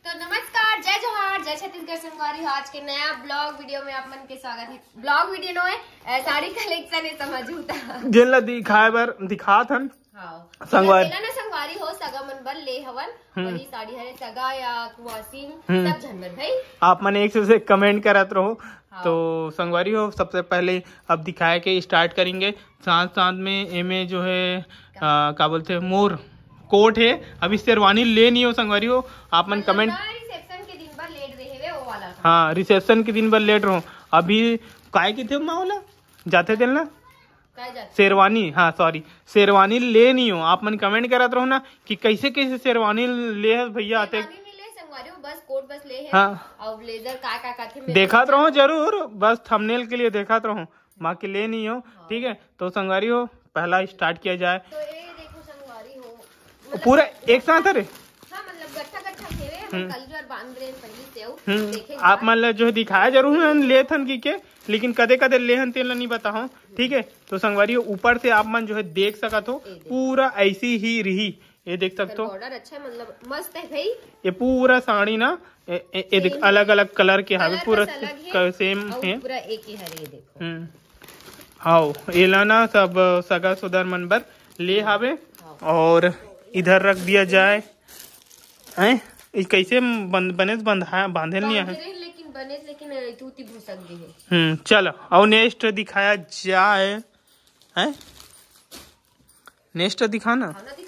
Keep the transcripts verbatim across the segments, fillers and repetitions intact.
तो नमस्कार, जय जोहार, जय छत्तीसगढ़ संगवारी। आज के नया ब्लॉग वीडियो में आप मन के स्वागत है। ब्लॉग वीडियो नो है साड़ी कलेक्शन है समझूता जिन ला दिखाए बर दिखात हन हां संगवारी ना संगवारी हो सगा मन बर ले हवन वही साड़ी हरे सगा या कुवासीन सब झनमर भाई आप मन एक से कमेंट करत रहो। तो संगवारी हो सबसे पहले अब दिखाए के स्टार्ट करेंगे। साथ साथ में एमे जो है आ, क्या बोलते हैं मोर कोट है। अभी शेरवानी ले नहीं हो संगवारी हो आप मन कमेंट रिसेप्शन के दिन पर लेट रहे वो वाला। हाँ रिसेप्शन के दिन पर लेट रहो। अभी काय की थे माओला जाते थे ना शेरवानी हाँ सॉरी शेरवानी ले नहीं हो आप मन कमेंट करत रहो ना कि कैसे कैसे शेरवानी ले भैया आते बस कोट बस ले है हाँ और ब्लेजर का का का देखा रहो जरूर बस थंबनेल के लिए देखा रहो माँ के ले नहीं हो। ठीक है तो संगवारी हो पहला स्टार्ट किया जाए। तो ये देखो संगवारी हो मतलब पूरा एक साथ है हाँ मतलब गट्ठा गट्ठा खेवे हम कल जो बांध रहे पहले से आओ हम्म आप मान जो है दिखाया जरूर है ले थन की के लेकिन कदे कदे लेहन तेल नहीं बताओ। ठीक है तो संगवारी ऊपर से आप मन जो है देख सकत हो पूरा ऐसी ही रही ये देख सकते हो। बॉर्डर अच्छा मतलब मस्त है भाई। ये पूरा साड़ी ना ये, ये देख अलग अलग कलर के हावे पूरा सेम है पूरा एक ही है ये देखो। हम्म हाउ एला ना सब सगा सुदर मन बर ले हावे और इधर रख दिया जाए हैं कैसे बने बंधा बांधे नहीं है लेकिन बने लेकिन तूती भूसक दी है। हम्म चलो और नेक्स्ट दिखाया जाए हैं नेक्स्ट दिखाना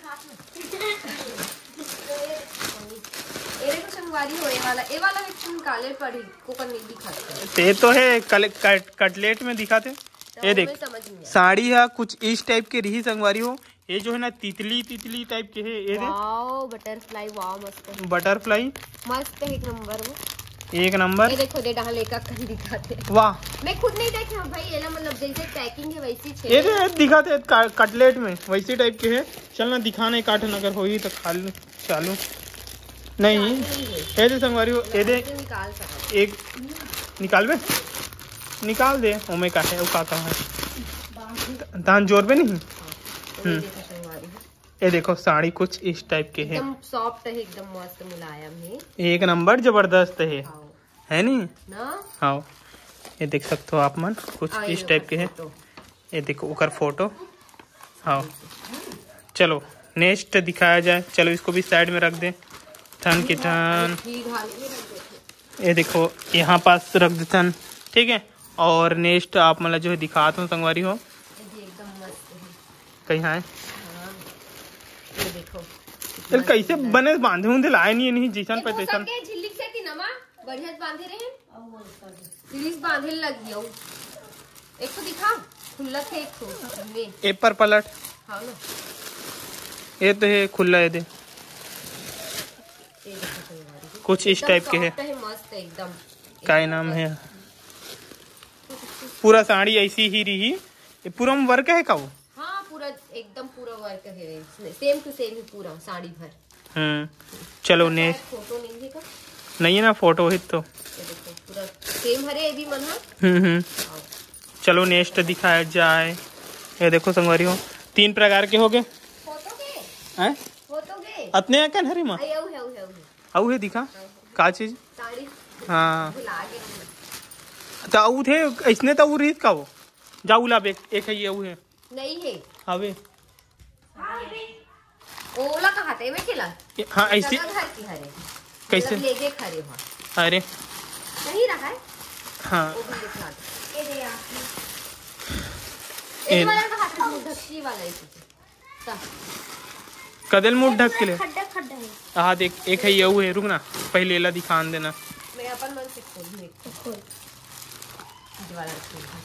ये तो है कट, कटलेट में दिखाते ये देख साड़ी है कुछ इस टाइप के रही संगवारी हो। ये जो है ना तितली तितली टाइप के है ये वाओ बटरफ्लाई वाओ मस्त है बटरफ्लाई मस्त है एक नंबर वो एक नंबर। ये देखो दे डहा लेका कर दिखाते वाह मैं खुद नहीं देखा भाई ये ना मतलब जैसे पैकिंग है वैसी छे ये दे दिखाते कटलेट में वैसे टाइप के है। चलना दिखाने काटन अगर होई तो खा लो चालू नहीं ये दे संगवारी हो ये दे निकाल सकते एक निकाल बे निकाल दे ओमे का है वो का का है धान जोर पे नहीं। ये देखो साड़ी कुछ इस टाइप के है एकदम सॉफ्ट है एकदम मस्त मुलायम है एक नंबर जबरदस्त है है नहीं ना। हाँ ये देख सकते हो आप मन कुछ इस टाइप के है। ये देखो ऊपर फोटो हाँ चलो नेक्स्ट दिखाया जाए। चलो इसको भी साइड में रख दे ठन की ठन ये देखो यहाँ पास रख दे ठन। ठीक है और नेक्स्ट आप मतलब जो है दिखाता हूँ संगवारी हो कहीं है ये देखो चल कैसे बने बांधे हूं लाए नहीं नहीं जीसन पे तैसन झिल्लिक से थी नमा बढ़िया बांधे रहे प्लीज बांधे लग गया एक तो दिखा खुला थे एक तो में ए पर पलट हां ना ये तो है खुला है दे कुछ इस टाइप के है मस्त एकदम क्या नाम है पूरा साड़ी ऐसी ही रही ये पूरा वर्क है का वो पूरा एकदम पूरा वर्क है सेम टू सेम ही पूरा साड़ी भर। हम्म चलो नेक्स्ट फोटो नहीं है का नहीं है ना फोटो है तो ये देखो पूरा सेम हरे भी मन है। हम्म हम्म चलो नेक्स्ट दिखाया जाए। ये देखो संगवारी हो तीन प्रकार के हो गए फोटो के हैं फोटो के अतने अकन हरी मां आऊ है है आऊ है दिखा का चीज साड़ी हां तो आऊ थे इसने तो उ रीत का वो जाऊला एक है ये आऊ है नहीं है हवे ओला कहाँ थे मैं खिला हाँ ऐसी घर की हरे कैसे लेके खड़े हुआ अरे नहीं रहा है हाँ वो भी दिखा ये दे ये वाला कहाँ था ढक्की वाला इसी कदल मुंह ढक के ले खड्डा खड्डा है हाँ देख एक है ये है रुक ना पहले ला दिखान देना मैं अपन मन से खोल एक खोल ये वाला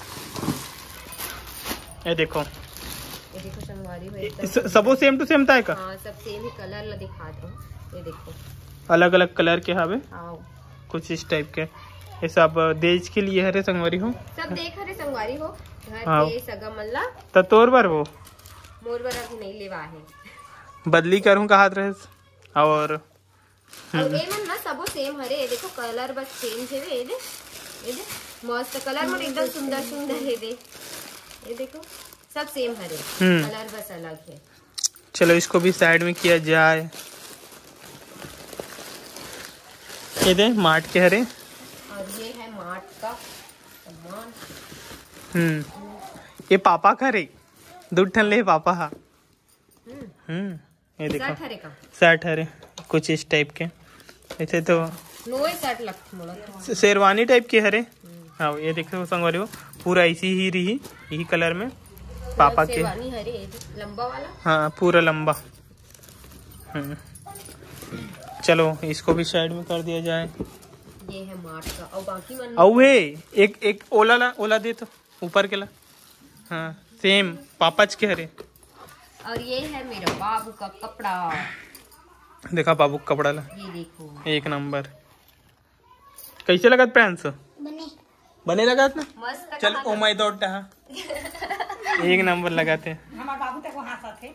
ये देखो ये देखो संगवारी में सबो सेम टू सेम था का हां सब सेम ही कलर ला दिखा दो। ये देखो अलग अलग कलर के हावे आओ कुछ इस टाइप के ये सब देश के लिए हरे संगवारी हो सब देख हरे संगवारी हो घर के सगा मल्ला त तोर बार वो मोर बार अभी नहीं लेवा है बदली करूं का हाथ रहे और और ये मन ना सबो सेम हरे ये देखो कलर बस सेम है ये दे ये दे मस्त कलर मन एकदम सुंदर सुंदर है दे ये देखो सब सेम हरे कलर बस अलग है। चलो इसको भी साइड में किया जाए। ये दे मार्ट के हरे। और ये है मार्ट का सामान। हम्म ये पापा का रे दूध ठन ले पापा हा। हम्म ये देखो शर्ट हरे कुछ इस टाइप के। ऐसे तो नोए शर्ट लगती मोला शेरवानी टाइप के हरे। हाँ ये देखो संगवारी हो पूरा ऐसी ही रही यही कलर में पापा के। शेरवानी हरे लंबा वाला। हाँ पूरा लंबा। हम्म चलो इसको भी साइड में कर दिया जाए। ये है मार्ट का और बाकी मन औवे एक एक ओला ला ओला दे तो ऊपर के ला। हाँ सेम पापच के हरे। और ये है मेरा बाबू का कपड़ा। देखा बाबू का कपड़ा ला ये देखो एक नंबर। कैसे लगत पैंस बने बने लगत ना मस्त। चल ओ माय गॉड एक नंबर लगाते। हमारे बाबू तक वहाँ साथे।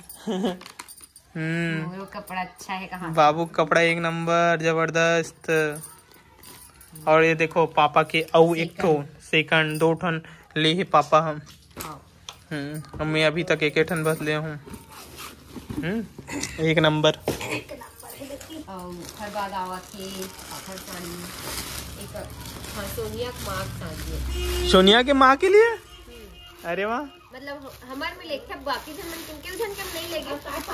हम्म वो कपड़ा अच्छा है कहाँ बाबू कपड़ा एक नंबर जबरदस्त। और ये देखो पापा के औ एक ठो सेकंड दो ठन ले है पापा हम। हम्म मैं अभी तक एक ठन बस ले हूँ। हम्म एक नंबर। हर बाद आवा थे आखर साड़ी एक हाँ सोनिया के माँ के साड़ी। सोनिया के माँ के लिए अरे वाह मतलब हमारे में लेके बाकी जन मन किनके जन के नहीं लगे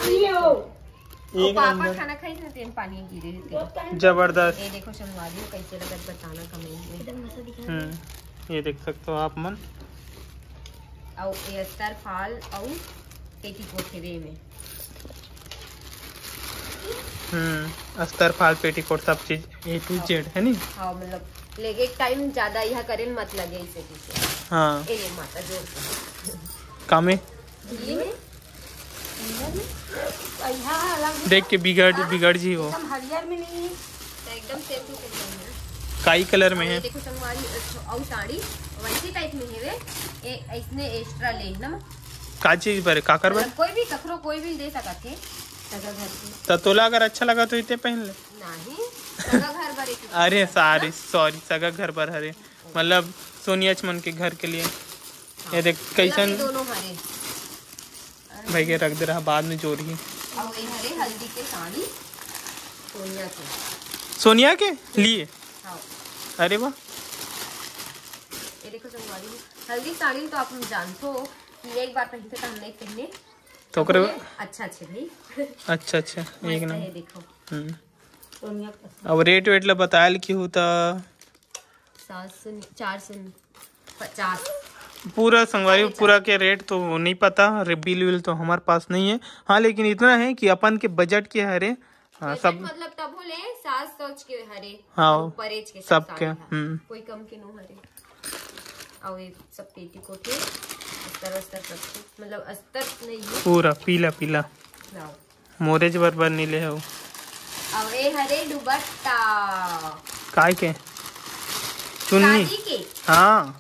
एक पापा नंबर खाना खाई थे तेन पानी गिरे थे जबरदस्त। ये देखो संगवारी कैसे लगत बताना कमेंट में। हम्म ये देख सकते हो आप मन। और ये अस्तर फाल और पेटीकोट के वे में। हम्म अस्तर फाल पेटीकोट सब चीज ए टू जेड है नी। हाँ मतलब लेके टाइम ज्यादा यह करे मत लगे इसे पीछे। हाँ ए माता जोर कामे दिल्ली में देख के बिगड़ बिगड़ जी हो। हरियर में नहीं एकदम सेम टू सेम काई कलर में है। देखो संगवारी और साड़ी वैसी टाइप में है वे ए इसने एक्स्ट्रा ले ना का चीज पर का करबे कोई भी कखरो कोई भी दे सकत है सगा घर पे। तो तोला अगर अच्छा लगा तो इते पहन ले। नहीं सगा घर पर एक अरे सॉरी सॉरी सगा घर पर हरे मतलब सोनिया चमन के घर के लिए। ये देख कैसन दोनों हरे भाई के रख दे रहा बाद में जोड़ी। और ये हरे हल्दी के साड़ी सोनिया के सोनिया के लिए। हाँ अरे वाह ये देखो संगवारी हल्दी साड़ी तो आप जानते हो कि एक बार पहनते तो हम नहीं पहने तो करे अच्छा अच्छे भाई। अच्छा अच्छा एक मस्त नंबर। है देखो सोनिया अब रेट वेट ला बतायल की होता सात सौ चार सौ पचास पूरा संगवारी पूरा के रेट तो नहीं पता बिल विल तो हमारे पास नहीं है। हाँ लेकिन इतना है कि अपन के बजट के हरे हाँ सब मतलब तब बोले सात सौ के हरे हाँ परेज के सब के साड़ी है। हम्म कोई कम के नो हरे और ये सब पेटीकोट है अस्तर अस्तर सब मतलब अस्तर नहीं है पूरा पीला पीला लाओ। मोरेज बरबर नीले है वो। और ये हरे दुपट्टा काय के चुन्नी शादी के हाँ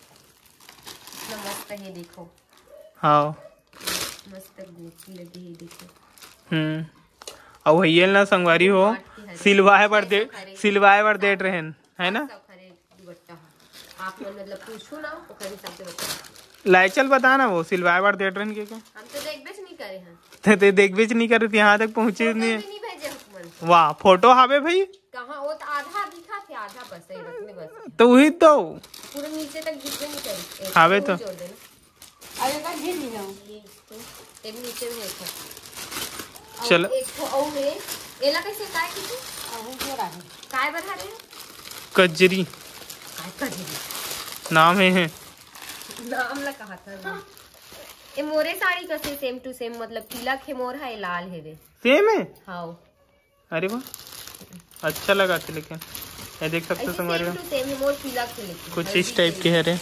इतना मस्त है देखो हाँ मस्त गोटी लगी है देखो। हम्म और भैया ना संगवारी हो सिलवाए बर दे सिलवाए बर देट रहे है ना। सब हरे दुपट्टा है आप मन मतलब पूछो ना वो कभी सबसे बता लाइचल बता ना वो सिलवाए बर देट रहे के क्या हम तो देख बेच नहीं करे हैं ते ते देख बेच नहीं कर रही थी यहाँ तक पहुँचे फोटो नहीं। भी नहीं भेजे हुक्मन वाह फोटो हावे भाई कहाँ वो तो आधा दिखा थे आधा बस है रखने बस तो वही तो पूरे नीचे तक दिखने नहीं करी हावे तो जोड़ देना अरे का झेल ली जाऊं ये इसको एक नीचे में एक है चलो एक तो और है एला कैसे काय की थी अब जोड़ा है काय बढ़ा रहे हैं कजरी काय का जी नाम है, है। नाम ला कहा था ये मोरे साड़ी कैसे सेम टू सेम मतलब पीला खे मोर है लाल है वे सेम है। हाँ अरे वाह अच्छा लगा था लेकिन ये देख सकते हो संगवारी सेम टू सेम है मोर पीला खे लेकिन कुछ इस टाइप के है रे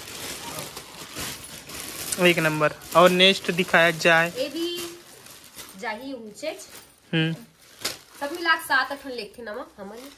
एक नंबर। और नेक्स्ट दिखाया जाए ये भी जाही ऊंचे हम्म सब मिला के सात अठन लेखे ना हमारे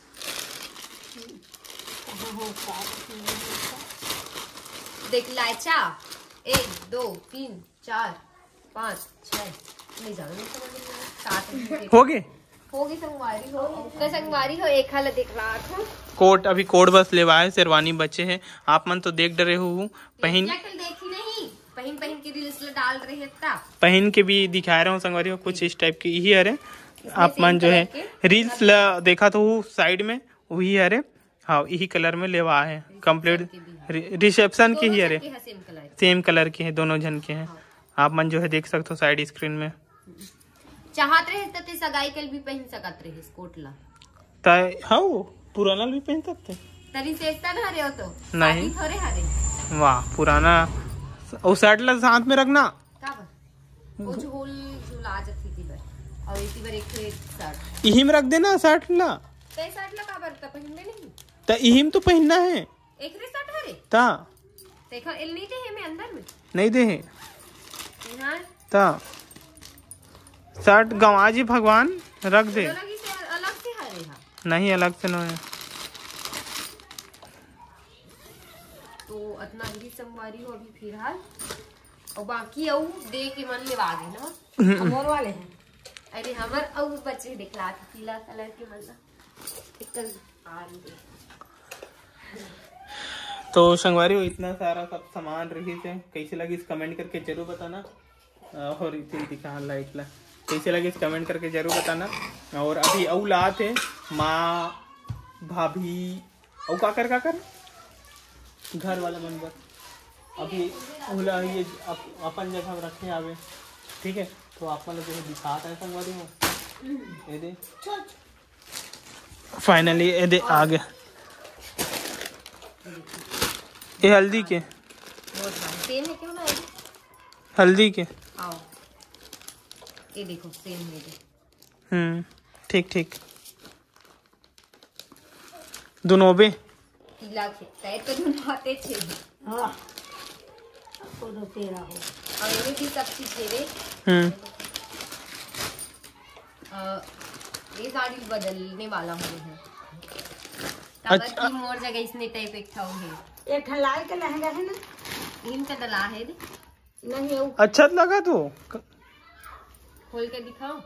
देख लाचा एक दो तीन चार पाँच छह नहीं जाओ नहीं समझ सात हो गए होगी संगवारी हो तो संगवारी हो एक हाल देख रहा था कोट अभी कोट बस लेवाए शेरवानी बचे हैं आप मन तो देख डरे हो पहन देखी नहीं पहन पहन के रील्स डाल रहे ता पहन के भी दिखा रहा हूँ संगवारी हो कुछ इस टाइप की यही अरे आप मन जो है रील्स देखा तो साइड में वही है रे। हाँ यही कलर में लेवा है कंप्लीट रिसेप्शन की ही है रे, सेम कलर की है दोनों जन के हैं। आप मन जो है देख सकते हो साइड स्क्रीन में। चाहत रहे तो सगाई कल भी पहन सकत रहे कोट ला ताय हाँ पुराना भी पहन सकते तरी से ना हरे हो तो नहीं थोड़े हरे। वाह पुराना और शर्ट ला साथ में रखना का वो झोल झोला जथी थी बर और इसी बार एक शर्ट यही में रख देना शर्ट ला ते शर्ट ला का बर त पहनले नहीं ता यही में तो पहनना है एक रे शर्ट हरे ता देखो एल नहीं दे में अंदर में नहीं दे है हां ता शर्ट गंवा जी भगवान रख दे अलग से अलग से हरे हां नहीं अलग से नहीं तो इतना ही संवारी हो अभी फिलहाल और बाकी औ दे के मन में आ गए ना हमर वाले हैं। अरे हमर औ बच्चे दिखला पीला कलर के मजा इतना आन दे। तो संगवारी हो इतना सारा सब सामान रही थे कैसे लगी इस कमेंट करके जरूर बताना। और इसे दिखा लाइट ला कैसे लगे इस कमेंट करके जरूर बताना। और अभी औ ला थे माँ भाभी औ का कर का कर घर वाला मेंबर अभी उला ये अप, अपन जगह रखे आवे ठीक है। तो आप लोग जो दिखाता है संगवारी हो ये दे फाइनली ये दे आ गया ये हल्दी के सेम है क्यों ना हल्दी के आओ ये देखो सेम है ये हम्म ठीक ठीक दोनों बे पीला के तय तो धुनाते छे हां को दो तेरा हो और ये भी सब चीज है रे। हम्म अ, ये साड़ी बदलने वाला हूँ है अच्छा। की मोर जगह इसने टाइप एक था है एक लाल का लहंगा है ना इन का डला है रे नहीं वो अच्छा लगा तो खोल के दिखाओ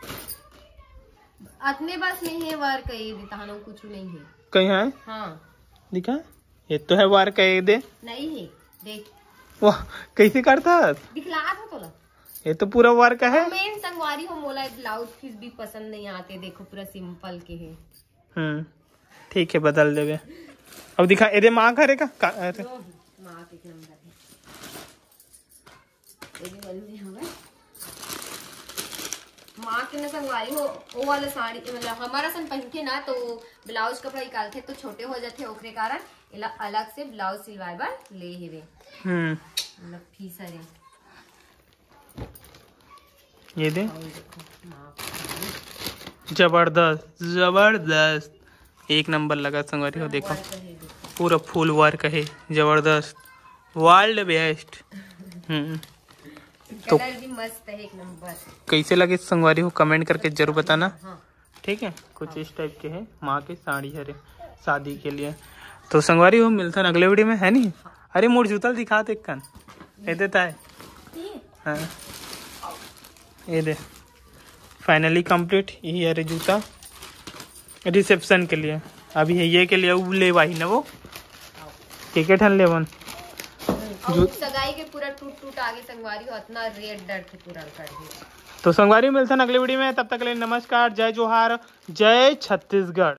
अपने बस नहीं है वार कही दितानो कुछ नहीं है कहीं है हाँ दिखा ये तो है वार कह दे नहीं है देख वाह कैसे करता है दिखला था तोला ये तो पूरा वार का है। मेन संगवारी हो मोला ब्लाउज पीस भी पसंद नहीं आते देखो पूरा सिंपल के है। हम्म ठीक है बदल देवे अब दिखा ये माँ करेगा माँ के नंबर है ये भी बन हमें माँ के न संगवारी हो वो वाला साड़ी मतलब हमारा सन पहन के ना तो ब्लाउज कपड़ा निकालते तो छोटे हो जाते ओकरे कारण इला अलग से ब्लाउज सिलवाए बार ले हेवे हम्म मतलब फीस है ये दे जबरदस्त जबरदस्त एक नंबर लगा संगवारी हो देखो पूरा फुल वर्क है जबरदस्त वर्ल्ड बेस्ट। हम्म तो कलर भी मस्त है एक नंबर। कैसे लगे संगवारी हो कमेंट करके जरूर बताना हाँ। ठीक है। कुछ हाँ। इस टाइप के है माँ के साड़ी हरे शादी के लिए। तो संगवारी हो मिलता अगले वीडियो में है नहीं। अरे मोर जूतल दिखा एक कन ये देता है हाँ ये दे फाइनली कंप्लीट यही है जूता रिसेप्शन के लिए। अभी है ये के लिए वो ले वाही ना वो टिकट हन लेवन सगाई के पूरा टूट टूट आगे संगवारी हो इतना रेट डर के पूरा कर दिया। तो संगवारी मिलता अगले वीडियो में तब तक के लिए नमस्कार जय जोहार जय छत्तीसगढ़।